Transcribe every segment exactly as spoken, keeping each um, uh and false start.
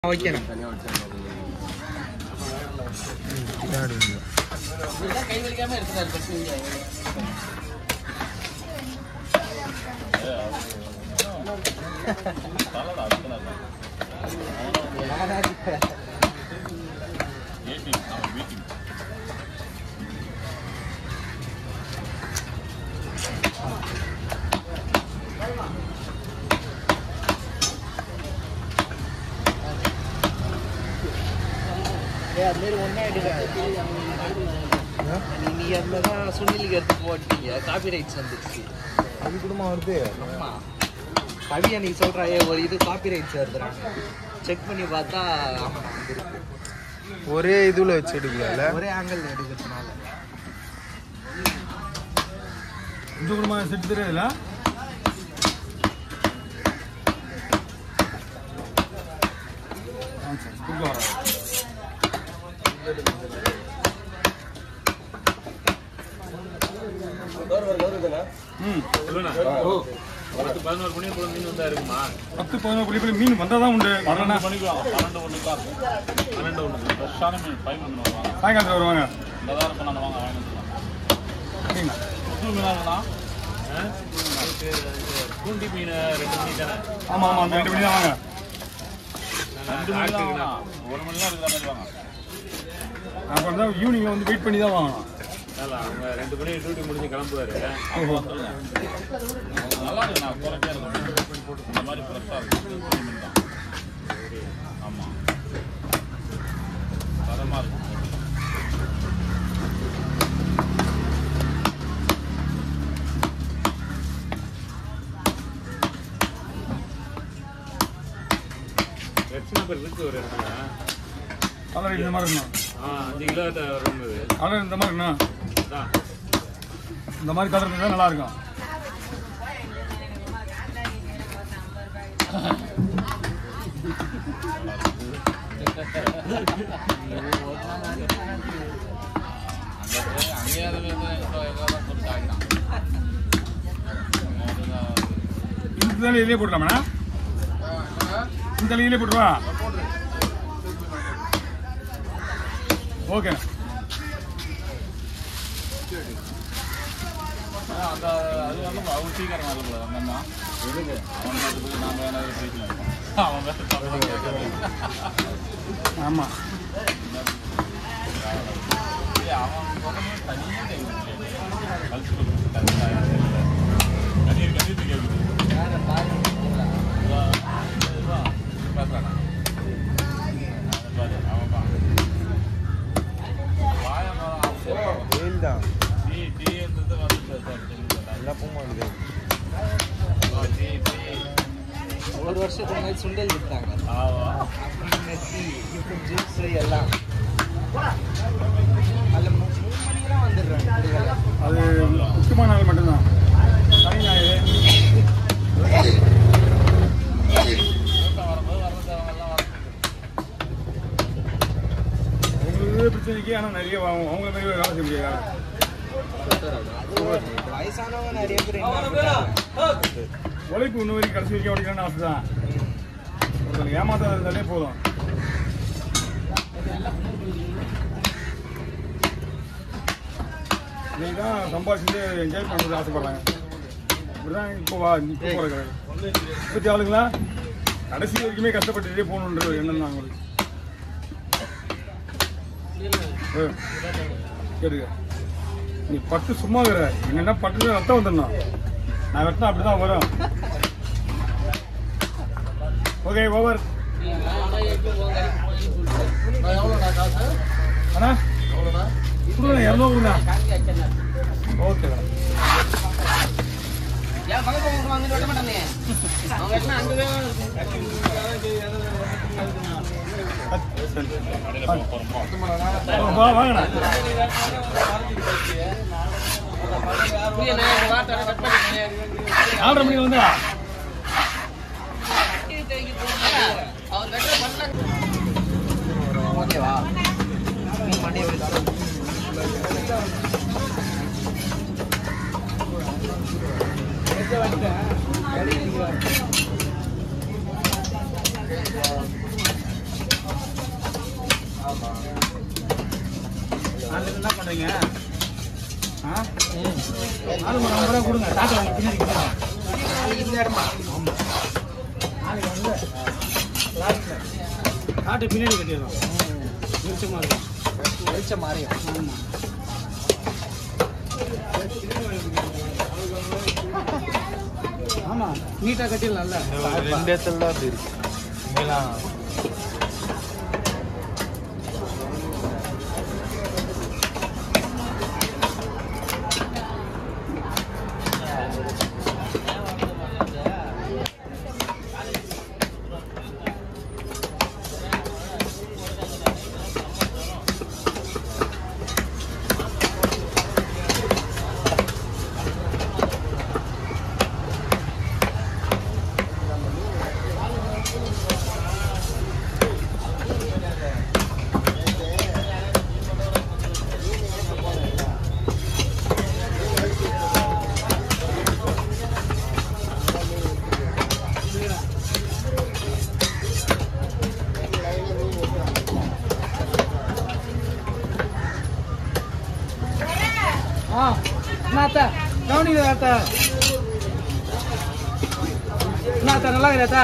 வைக்கணும் கை வலிக்காம இருக்கிறாரு சுனிலுக்கு எடுத்து போட்டீங்க காப்பி ரைட்ஸ் வந்துருச்சு அது குடும்பம் வருது ஆமா கவி அன்னைக்கு சொல்றாயே ஒரு இது காப்பி ரைட்ஸ் வருதுறாங்க செக் பண்ணி பார்த்தா ஆமா வந்துருக்கு ஒரே இதுல வச்சு எடுக்கல ஒரே ஆங்கிள் எடுக்கிறதுனால இந்த குடும்பம் செட் தெரியல பத்து பதினோரு மணி மீன் வந்தாதான் உண்டு சாயங்காலத்தில் வருவாங்க பூண்டி மீன் ரெண்டு மணி தானே ஆமா ஆமா ரெண்டு மணி தான் வாங்க ரெண்டு மணி தான் ஒரு மணி தான் இருக்கிற மாதிரி வாங்க அப்புறம் தான் ஈவினிங்ல வந்து வெயிட் பண்ணி தான் வாங்கணும் அவங்க ரெண்டு மணி டியூட்டி முடிஞ்சு கிளம்புவாரு நல்லா இருக்கு நான் குறைஞ்சா இருக்கும் இந்த மாதிரி ஃப்ரெஷ்ஷாக இருக்கும் ஆமாம் தரமாக இருக்கும் எத்தனை பேர் இருக்கு ஒரு இடத்துல கலர் இந்த மாதிரி இருக்கணும் ஆ அஞ்சு கிலோ இருந்தது கலர் இந்த மாதிரி இருக்கணும் இந்த மாதிரி கலர் இருந்தால் நல்லா இருக்கும் இந்த தலையிலே போட்டுலாமா இந்த தலையிலே போட்டுவா ஓகே அந்த அது வந்து அவங்க சீக்கிரம் வரல அந்தம்மா எதுக்கு அவன் நாம வேணாலும் பேசலாம் அவன் ஆமாம் அவன் தனியாக கண்ணீர் கண்ணீர் கேட்குது பேசுறானா தான் ஒரு வருஷத்துக்கு முன்னாடி சுண்டல் விட்டாங்க எல்லாம் அதில் மூணு மணிக்கெல்லாம் வந்துடுறாங்க அது முக்கியமான நாள் மட்டும்தான் சனி ஞாயிறு வரும்போது வர்றது அவங்கெல்லாம் உங்களுக்கு பிரச்சனைக்கு ஆனால் நிறைய அவங்கள மாதிரி வேலை செய்ய முடியாது வயசானவங்க நிறைய பேர் உழைப்பு இன்னும் வரைக்கும் கடைசி வரைக்கும் உடைக்கணும்னு ஆசை தான் ஒருத்தவங்க ஏமாத்தாத இருந்தாலே போதும் இன்னைக்கு தான் சம்பாதிச்சுட்டு என்ஜாய் பண்ணுறது ஆசைப்படுறாங்க இப்படிதான் இப்போ வா இப்போ போகிற இப்பத்தி ஆளுங்களா கடைசி வரைக்குமே கஷ்டப்பட்டுட்டே போகணுன்ற எண்ணம் தான் அவங்களுக்கு கேட்டுக்க நீ பட்டு சும்மா இருக்கிற என்ன பட்டு ரத்தம் வந்துடணும் நான் வெட்டினா அப்படிதான் வரும் ஓகே ஓவர் அண்ணா கொடுங்க இரநூறுண்ணா ஓகே வாங்கண்ணா நாலரை மணிக்கு வந்தா ஓகேவா பண்றீங்க? ஆ? நாலு மணி ஐம்பது ரூபா கொடுங்க. டாக்டர் வாங்கி பின்னாடி இந்த இடமா? ஆமா. நாளைக்கு வந்து லாஸ்ட்ல டாக்டர் பின்னாடி கட்டிடுறோம். வெளிச்சமா இருக்கும். வெளிச்சம் மாறியும். ஆமா. ஆமா நீட்டா கட்டிடலாம்ல. ரெண்டு இடத்துல தான் அப்படி இருக்கு. இங்கெல்லாம் என்னத்தா கவனிக்கிறதா என்னத்தா நல்லா இருக்கிறதா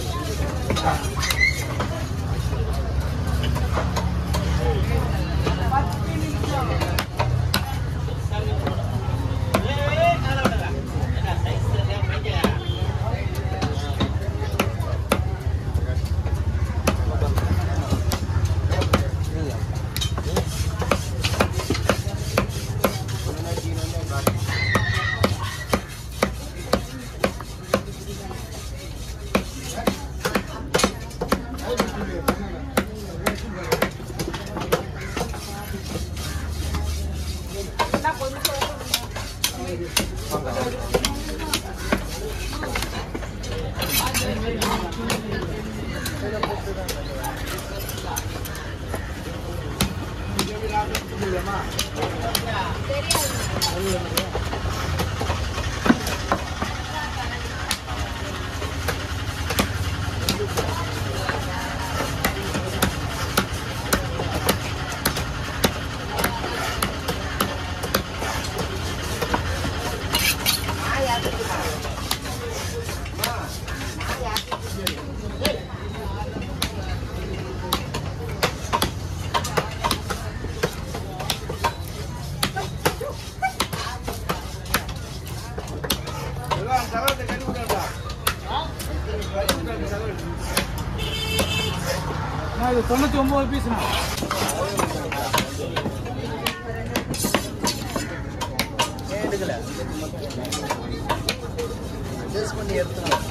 இது தொண்ணூத்தி ஒன்பது பீஸ்ண்ணா. எடுக்கல அட்ஜஸ்ட் பண்ணி எடுத்துக்கலாம்.